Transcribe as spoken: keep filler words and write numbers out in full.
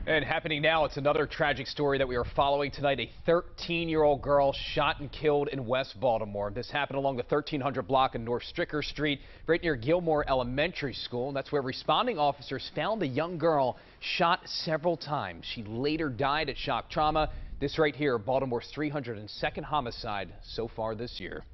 And happening now, it's another tragic story that we are following tonight. A thirteen-year-old girl shot and killed in West Baltimore. This happened along the thirteen hundred block of North Stricker Street, right near Gilmore Elementary School. That's where responding officers found the young girl shot several times. She later died at shock trauma. This right here, Baltimore's three hundred second homicide so far this year.